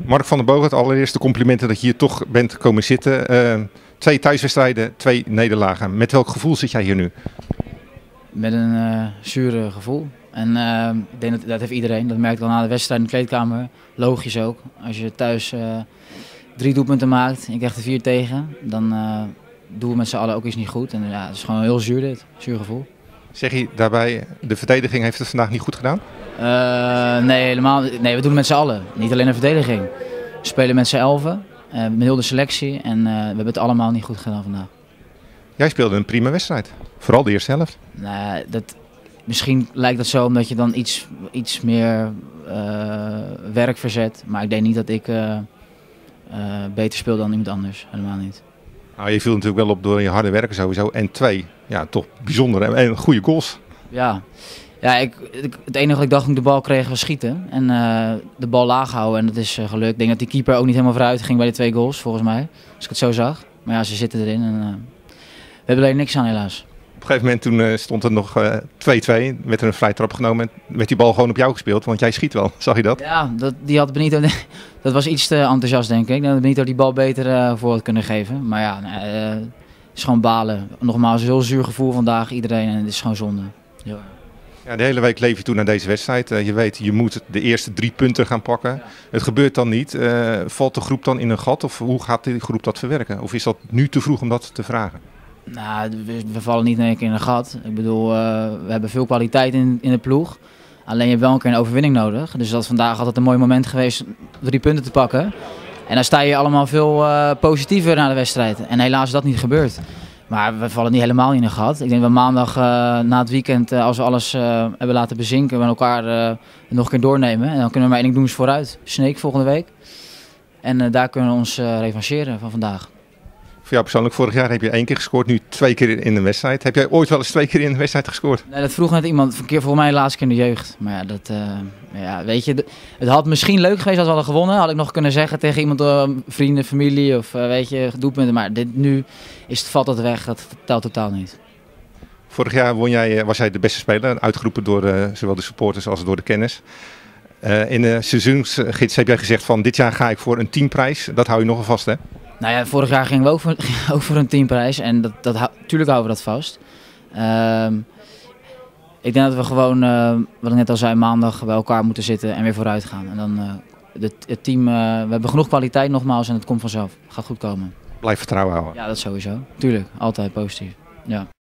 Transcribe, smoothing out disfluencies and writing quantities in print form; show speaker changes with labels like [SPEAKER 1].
[SPEAKER 1] Mark van der Boogaard, allereerst de complimenten dat je hier toch bent komen zitten. 2 thuiswedstrijden, 2 nederlagen. Met welk gevoel zit jij hier nu?
[SPEAKER 2] Met een zure gevoel. En ik denk dat heeft iedereen. Dat merkt al na de wedstrijd in de kleedkamer. Logisch ook. Als je thuis 3 doelpunten maakt en je krijgt er 4 tegen, dan doen we met z'n allen ook iets niet goed. En ja, het is gewoon heel zuur dit. Zuur gevoel.
[SPEAKER 1] Zeg je daarbij, de verdediging heeft het vandaag niet goed gedaan?
[SPEAKER 2] Nee, helemaal. Nee, we doen het met z'n allen. Niet alleen de verdediging. We spelen met z'n 11, met heel de selectie. En we hebben het allemaal niet goed gedaan vandaag.
[SPEAKER 1] Jij speelde een prima wedstrijd. Vooral de eerste helft.
[SPEAKER 2] Misschien lijkt dat zo omdat je dan iets meer werk verzet. Maar ik denk niet dat ik beter speel dan iemand anders. Helemaal niet.
[SPEAKER 1] Nou, je viel natuurlijk wel op door je harde werken sowieso. En 2, ja, toch bijzondere en goede goals.
[SPEAKER 2] Ja, het enige wat ik dacht toen ik de bal kreeg was schieten. En de bal laag houden en dat is gelukt. Ik denk dat die keeper ook niet helemaal vooruit ging bij de 2 goals, volgens mij. Als ik het zo zag. Maar ja, ze zitten erin en we hebben er niks aan helaas.
[SPEAKER 1] Op een gegeven moment toen stond er nog 2-2, werd er een vrije trap genomen, werd die bal gewoon op jou gespeeld, want jij schiet wel, zag je dat?
[SPEAKER 2] Ja, die had Benito, dat was iets te enthousiast denk ik. Dat Benito die bal beter voor had kunnen geven. Maar ja, het is gewoon balen. Nogmaals, een heel zuur gevoel vandaag, iedereen, en het is gewoon zonde. Ja.
[SPEAKER 1] Ja, de hele week leef je toe naar deze wedstrijd. Je weet, je moet de eerste 3 punten gaan pakken. Ja. Het gebeurt dan niet. Valt de groep dan in een gat of hoe gaat die groep dat verwerken? Of is dat nu te vroeg om dat te vragen?
[SPEAKER 2] Nou, we vallen niet in één keer in een gat. Ik bedoel, we hebben veel kwaliteit in de ploeg. Alleen je hebt wel een keer een overwinning nodig. Dus dat is vandaag altijd een mooi moment geweest 3 punten te pakken. En dan sta je allemaal veel positiever naar de wedstrijd. En helaas is dat niet gebeurd. Maar we vallen niet helemaal in een gat. Ik denk dat maandag na het weekend, als we alles hebben laten bezinken, we elkaar nog een keer doornemen. En dan kunnen we maar 1 ding doen, is vooruit. Sneek volgende week. En daar kunnen we ons revancheren van vandaag.
[SPEAKER 1] Voor jou persoonlijk, vorig jaar heb je 1 keer gescoord, nu 2 keer in een wedstrijd. Heb jij ooit wel eens 2 keer in een wedstrijd gescoord?
[SPEAKER 2] Nee, dat vroeg net iemand, voor mij de laatste keer in de jeugd. Maar ja, weet je, het had misschien leuk geweest als we hadden gewonnen. Had ik nog kunnen zeggen tegen iemand, vrienden, familie of weet je, doelpunten. Maar nu valt dat weg, dat telt totaal niet.
[SPEAKER 1] Vorig jaar was jij de beste speler, uitgeroepen door zowel de supporters als door de kenners. In de seizoensgids heb jij gezegd van dit jaar ga ik voor een teamprijs. Dat hou je nogal vast, hè?
[SPEAKER 2] Nou ja, vorig jaar gingen we ook voor een teamprijs en tuurlijk houden we dat vast. Ik denk dat we gewoon, wat ik net al zei, maandag bij elkaar moeten zitten en weer vooruit gaan. En dan het team, we hebben genoeg kwaliteit nogmaals en het komt vanzelf. Het gaat goed komen.
[SPEAKER 1] Blijf vertrouwen houden.
[SPEAKER 2] Ja, dat sowieso. Tuurlijk, altijd positief. Ja.